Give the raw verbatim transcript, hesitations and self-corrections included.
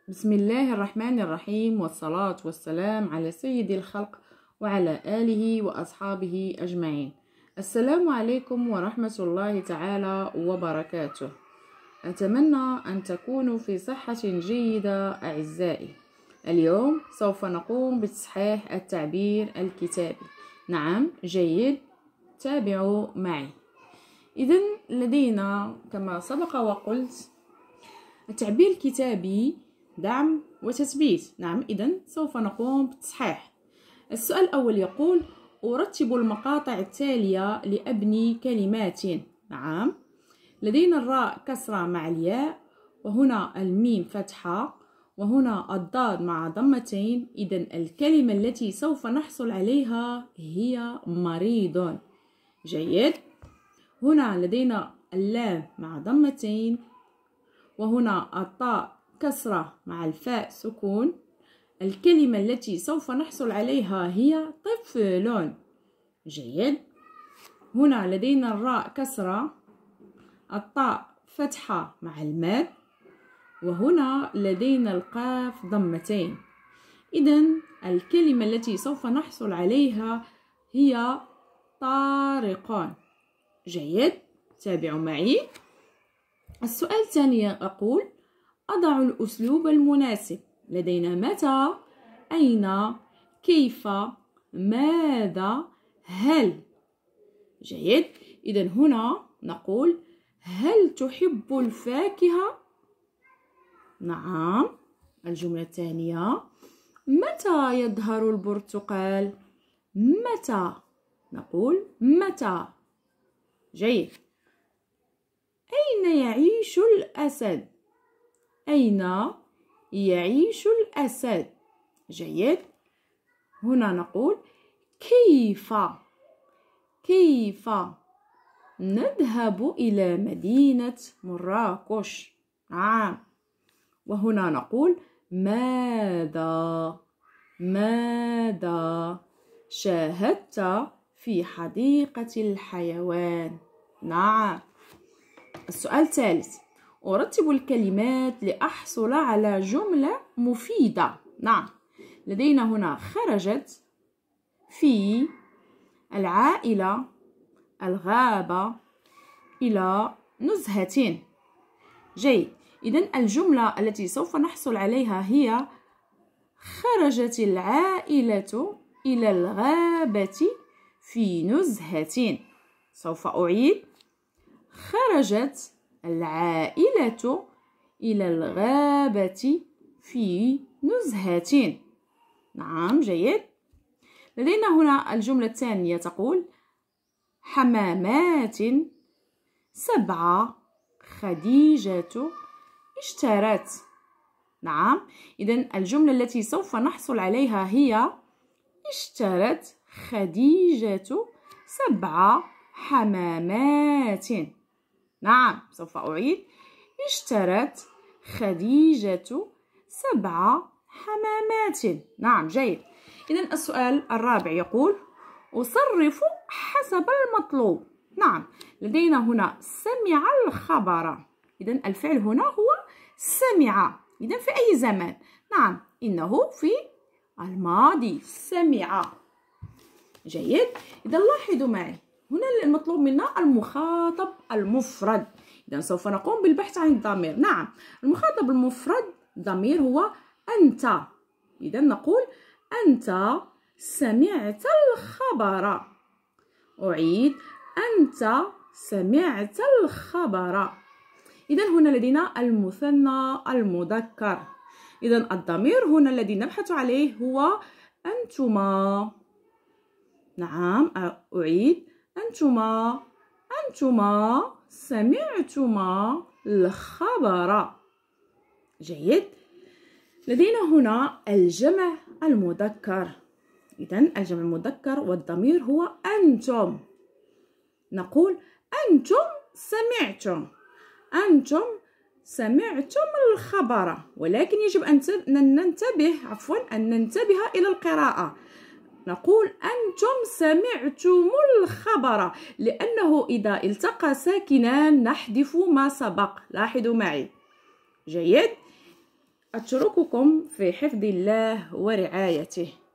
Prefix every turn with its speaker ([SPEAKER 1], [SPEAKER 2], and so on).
[SPEAKER 1] بسم الله الرحمن الرحيم، والصلاة والسلام على سيد الخلق وعلى آله وأصحابه أجمعين. السلام عليكم ورحمة الله تعالى وبركاته. أتمنى أن تكونوا في صحة جيدة أعزائي. اليوم سوف نقوم بتصحيح التعبير الكتابي. نعم، جيد، تابعوا معي. إذن لدينا كما سبق وقلت التعبير الكتابي دعم وتثبيت. نعم، إذن سوف نقوم بالتصحيح. السؤال الأول يقول: أرتب المقاطع التالية لأبني كلمات. نعم، لدينا الراء كسرة مع الياء، وهنا الميم فتحة، وهنا الضاد مع ضمتين. إذن الكلمة التي سوف نحصل عليها هي مريض. جيد. هنا لدينا اللام مع ضمتين، وهنا الطاء كسرة مع الفاء سكون. الكلمة التي سوف نحصل عليها هي طفل. جيد. هنا لدينا الراء كسرة، الطاء فتحة مع الماد، وهنا لدينا القاف ضمتين. إذن الكلمة التي سوف نحصل عليها هي طارق. جيد، تابعوا معي. السؤال الثاني يقول: أضع الأسلوب المناسب. لدينا متى، أين، كيف، ماذا، هل. جيد. إذن هنا نقول: هل تحب الفاكهة؟ نعم. الجملة الثانية: متى يظهر البرتقال؟ متى. نقول متى. جيد. أين يعيش الأسد؟ أين يعيش الأسد؟ جيد. هنا نقول: كيف. كيف نذهب إلى مدينة مراكش؟ نعم. وهنا نقول: ماذا. ماذا شاهدت في حديقة الحيوان؟ نعم. السؤال الثالث: أرتب الكلمات لأحصل على جملة مفيدة. نعم، لدينا هنا خرجت، في، العائلة، الغابة، إلى، نزهة. جيد. إذن الجملة التي سوف نحصل عليها هي: خرجت العائلة إلى الغابة في نزهة. سوف أعيد: خرجت العائلة إلى الغابة في نزهة. نعم، جيد. لدينا هنا الجملة الثانية تقول: حمامات سبعة خديجة اشترت. نعم. إذن الجملة التي سوف نحصل عليها هي: اشترت خديجة سبع حمامات. نعم، سوف أعيد: اشترت خديجة سبع حمامات. نعم، جيد. إذن السؤال الرابع يقول: أصرف حسب المطلوب. نعم، لدينا هنا سمع الخبر. إذن الفعل هنا هو سمع. إذن في أي زمان؟ نعم، إنه في الماضي، سمع. جيد. إذن لاحظوا معي، هنا المطلوب منا المخاطب المفرد. إذن سوف نقوم بالبحث عن الضمير. نعم، المخاطب المفرد ضمير هو أنت. إذن نقول: أنت سمعت الخبر. أعيد: أنت سمعت الخبر. إذن هنا لدينا المثنى المذكر. إذن الضمير هنا الذي نبحث عليه هو أنتما. نعم، أعيد: أنتما. أنتما سمعتما الخبر. جيد. لدينا هنا الجمع المذكر. إذن الجمع المذكر والضمير هو أنتم. نقول: أنتم سمعتم. أنتم سمعتم الخبر، ولكن يجب أن ننتبه عفوا أن ننتبه إلى القراءة. نقول: أنتم سمعتم الخبر، لأنه إذا التقى ساكنان نحذف ما سبق. لاحظوا معي. جيد. أترككم في حفظ الله ورعايته.